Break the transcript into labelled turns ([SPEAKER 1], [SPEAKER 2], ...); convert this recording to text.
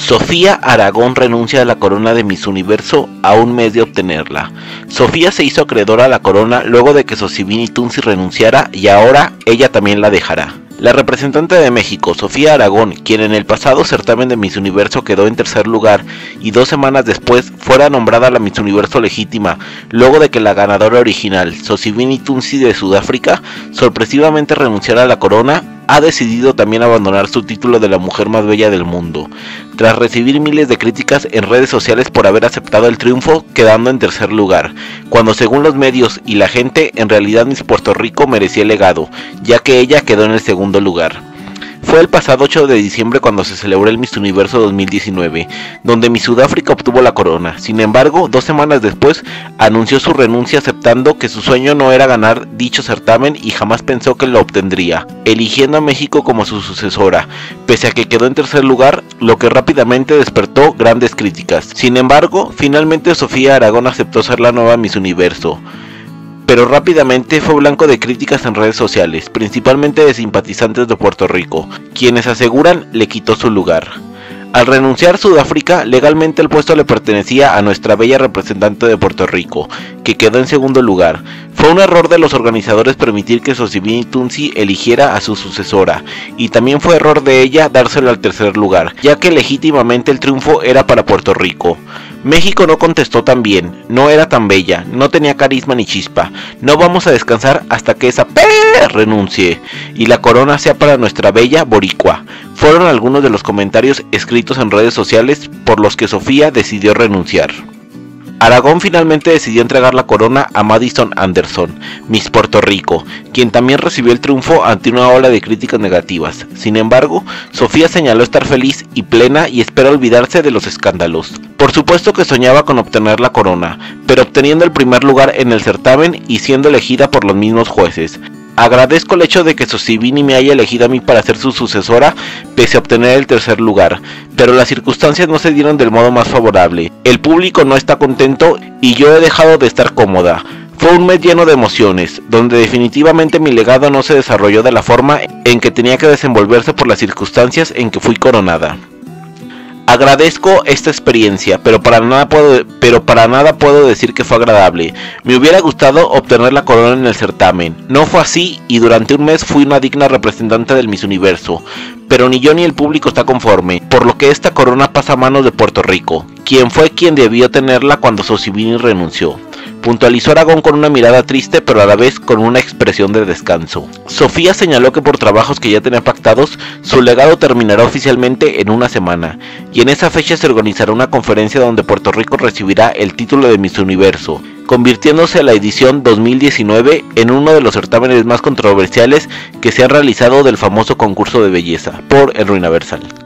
[SPEAKER 1] Sofía Aragón renuncia a la corona de Miss Universo a un mes de obtenerla. Sofía se hizo acreedora a la corona luego de que Xosibini Tunsi renunciara y ahora ella también la dejará. La representante de México, Sofía Aragón, quien en el pasado certamen de Miss Universo quedó en tercer lugar y 2 semanas después fuera nombrada la Miss Universo legítima, luego de que la ganadora original, Xosibini Tunsi de Sudáfrica, sorpresivamente renunciara a la corona, ha decidido también abandonar su título de la mujer más bella del mundo, tras recibir miles de críticas en redes sociales por haber aceptado el triunfo, quedando en tercer lugar, cuando según los medios y la gente, en realidad Miss Puerto Rico merecía el legado, ya que ella quedó en el segundo lugar. Fue el pasado 8 de diciembre cuando se celebró el Miss Universo 2019, donde Miss Sudáfrica obtuvo la corona. Sin embargo, 2 semanas después anunció su renuncia aceptando que su sueño no era ganar dicho certamen y jamás pensó que lo obtendría, eligiendo a México como su sucesora, pese a que quedó en tercer lugar, lo que rápidamente despertó grandes críticas. Sin embargo, finalmente Sofía Aragón aceptó ser la nueva Miss Universo, pero rápidamente fue blanco de críticas en redes sociales, principalmente de simpatizantes de Puerto Rico, quienes aseguran le quitó su lugar. Al renunciar Sudáfrica, legalmente el puesto le pertenecía a nuestra bella representante de Puerto Rico, que quedó en segundo lugar. Fue un error de los organizadores permitir que Xosibini Tunsi eligiera a su sucesora, y también fue error de ella dárselo al tercer lugar, ya que legítimamente el triunfo era para Puerto Rico. México no contestó tan bien, no era tan bella, no tenía carisma ni chispa. No vamos a descansar hasta que esa renuncie y la corona sea para nuestra bella boricua. Fueron algunos de los comentarios escritos en redes sociales por los que Sofía decidió renunciar. Aragón finalmente decidió entregar la corona a Madison Anderson, Miss Puerto Rico, quien también recibió el triunfo ante una ola de críticas negativas. Sin embargo, Sofía señaló estar feliz y plena y espera olvidarse de los escándalos. Por supuesto que soñaba con obtener la corona, pero obteniendo el primer lugar en el certamen y siendo elegida por los mismos jueces. Agradezco el hecho de que Xosibini me haya elegido a mí para ser su sucesora, pese a obtener el tercer lugar, pero las circunstancias no se dieron del modo más favorable. El público no está contento y yo he dejado de estar cómoda. Fue un mes lleno de emociones, donde definitivamente mi legado no se desarrolló de la forma en que tenía que desenvolverse por las circunstancias en que fui coronada. Agradezco esta experiencia, pero para nada puedo decir que fue agradable. Me hubiera gustado obtener la corona en el certamen. No fue así y durante un mes fui una digna representante del Miss Universo, pero ni yo ni el público está conforme, por lo que esta corona pasa a manos de Puerto Rico, quien fue quien debió tenerla cuando Xosibini renunció. Puntualizó Aragón con una mirada triste pero a la vez con una expresión de descanso. Sofía señaló que por trabajos que ya tenía pactados, su legado terminará oficialmente en una semana, y en esa fecha se organizará una conferencia donde Puerto Rico recibirá el título de Miss Universo, convirtiéndose la edición 2019 en uno de los certámenes más controversiales que se han realizado del famoso concurso de belleza por el Ruinaversal.